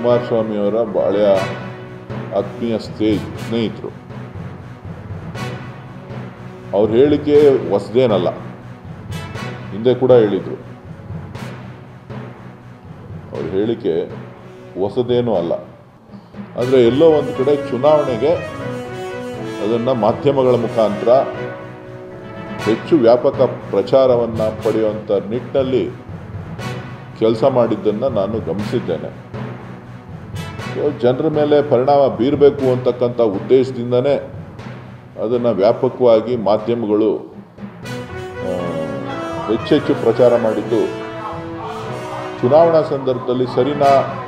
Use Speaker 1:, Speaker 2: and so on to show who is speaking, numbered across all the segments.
Speaker 1: ಕುಮಾರಸ್ವಾಮಿಯವರ ಬಾಳೆಯ ಆತ್ಮೀಯ ಸ್ನೇಹಿತರು. ಅವ್ರ ಹೇಳಿಕೆ ಹೊಸದೇನಲ್ಲ, ಹಿಂದೆ ಕೂಡ ಹೇಳಿದರು. ಅವ್ರ ಹೇಳಿಕೆ ಹೊಸದೇನೂ ಅಲ್ಲ. ಆದರೆ ಎಲ್ಲೋ ಒಂದು ಕಡೆ ಚುನಾವಣೆಗೆ ಅದನ್ನು ಮಾಧ್ಯಮಗಳ ಮುಖಾಂತರ ಹೆಚ್ಚು ವ್ಯಾಪಕ ಪ್ರಚಾರವನ್ನು ಪಡೆಯುವಂಥ ನಿಟ್ಟಿನಲ್ಲಿ ಕೆಲಸ ಮಾಡಿದ್ದನ್ನು ನಾನು ಗಮನಿಸಿದ್ದೇನೆ. ಜನರ ಮೇಲೆ ಪರಿಣಾಮ ಬೀರಬೇಕು ಅಂತಕ್ಕಂಥ ಉದ್ದೇಶದಿಂದನೇ ಅದನ್ನು ವ್ಯಾಪಕವಾಗಿ ಮಾಧ್ಯಮಗಳು ಹೆಚ್ಚೆಚ್ಚು ಪ್ರಚಾರ ಮಾಡಿದ್ದು ಚುನಾವಣಾ ಸಂದರ್ಭದಲ್ಲಿ ಸರಿನಾ?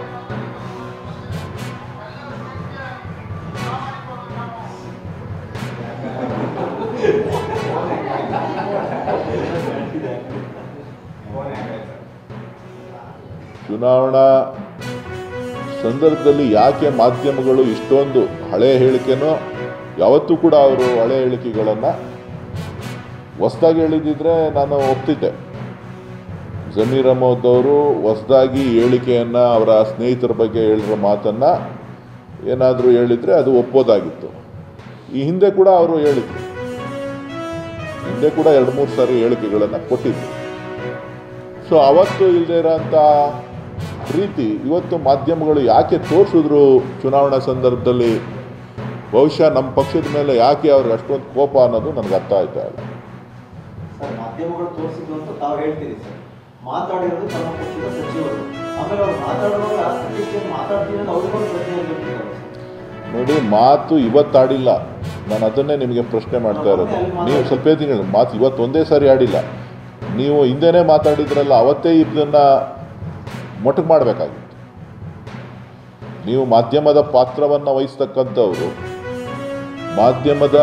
Speaker 1: ಚುನಾವಣಾ ಸಂದರ್ಭದಲ್ಲಿ ಯಾಕೆ ಮಾಧ್ಯಮಗಳು ಇಷ್ಟೊಂದು ಹಳೆಯ ಹೇಳಿಕೆನೋ, ಯಾವತ್ತೂ ಕೂಡ ಅವರು ಹಳೆಯ ಹೇಳಿಕೆಗಳನ್ನು ಹೊಸದಾಗಿ ಹೇಳಿದಿದ್ರೆ ನಾನು ಒಪ್ತಿದ್ದೆ. ಜಮೀರ್ ಅಹಮದ್ ಅವರು ಹೊಸದಾಗಿ ಹೇಳಿಕೆಯನ್ನು ಅವರ ಸ್ನೇಹಿತರ ಬಗ್ಗೆ ಹೇಳಿರೋ ಮಾತನ್ನು ಏನಾದರೂ ಹೇಳಿದರೆ ಅದು ಒಪ್ಪೋದಾಗಿತ್ತು. ಈ ಹಿಂದೆ ಕೂಡ ಅವರು ಹೇಳಿದ್ರು, ಹಿಂದೆ ಕೂಡ 2-3 ಸಾರಿ ಹೇಳಿಕೆಗಳನ್ನು ಕೊಟ್ಟಿದ್ರು. ಸೊ ಅವತ್ತು ಇಲ್ಲದೆ ಇರೋಂಥ ಪ್ರೀತಿ ಇವತ್ತು ಮಾಧ್ಯಮಗಳು ಯಾಕೆ ತೋರಿಸಿದ್ರು ಚುನಾವಣಾ ಸಂದರ್ಭದಲ್ಲಿ? ಬಹುಶಃ ನಮ್ಮ ಪಕ್ಷದ ಮೇಲೆ ಯಾಕೆ ಅವ್ರಿಗೆ ಅಷ್ಟೊಂದು ಕೋಪ ಅನ್ನೋದು ನನಗೆ ಅರ್ಥ ಆಯ್ತಾ ಇಲ್ಲ.
Speaker 2: ಸರ್, ಮಾಧ್ಯಮಗಳು ತೋರಿಸಿದ್ರು ಅಂತ ತಾವು ಹೇಳ್ತೀರಿ ಸರ್. ಮಾತಾಡಿರೋದು ತಮ್ಮ ಪಕ್ಷದ ಸಚಿವರು, ಆಮೇಲೆ ಅವ್ರು ಮಾತಾಡುವಾಗ ಮಾತಾಡ್ತೀವಿ ಅಂತ ಅವ್ರಿಗೊಂದು ಪ್ರಶ್ನೆ ಹೇಳ್ತಿದ್ದಾರೆ.
Speaker 1: ನೋಡಿ, ಮಾತು ಇವತ್ತಾಡಿಲ್ಲ, ನಾನು ಅದನ್ನೇ ನಿಮಗೆ ಪ್ರಶ್ನೆ ಮಾಡ್ತಾ ಇರೋದು. ನೀವು ಸ್ವಲ್ಪ ತಿಂಗಳು ಮಾತು ಇವತ್ತು ಒಂದೇ ಸಾರಿ ಆಡಿಲ್ಲ. ನೀವು ಹಿಂದೆನೇ ಮಾತಾಡಿದ್ರಲ್ಲ, ಅವತ್ತೇ ಇದನ್ನು ಮೊಟಕು ಮಾಡಬೇಕಾಗಿತ್ತು. ನೀವು ಮಾಧ್ಯಮದ ಪಾತ್ರವನ್ನು ವಹಿಸ್ತಕ್ಕಂಥವ್ರು, ಮಾಧ್ಯಮದ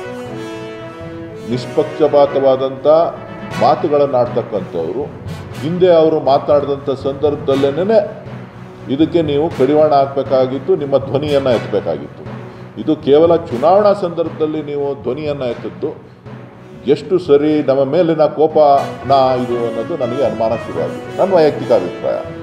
Speaker 1: ನಿಷ್ಪಕ್ಷಪಾತವಾದಂಥ ಮಾತುಗಳನ್ನು ಆಡ್ತಕ್ಕಂಥವ್ರು, ಹಿಂದೆ ಅವರು ಮಾತನಾಡಿದಂಥ ಸಂದರ್ಭದಲ್ಲೇನೆ ಇದಕ್ಕೆ ನೀವು ಕಡಿವಾಣ ಹಾಕಬೇಕಾಗಿತ್ತು, ನಿಮ್ಮ ಧ್ವನಿಯನ್ನು ಎತ್ತಬೇಕಾಗಿತ್ತು. ಇದು ಕೇವಲ ಚುನಾವಣಾ ಸಂದರ್ಭದಲ್ಲಿ ನೀವು ಧ್ವನಿಯನ್ನು ಎತ್ತಿದ್ದು ಎಷ್ಟು ಸರಿ, ನಮ್ಮ ಮೇಲಿನ ಕೋಪನ ಇದು ಅನ್ನೋದು ನನಗೆ ಅನುಮಾನ ಶುರುವಾಗಿದೆ, ನನ್ನ ವೈಯಕ್ತಿಕ ಅಭಿಪ್ರಾಯ.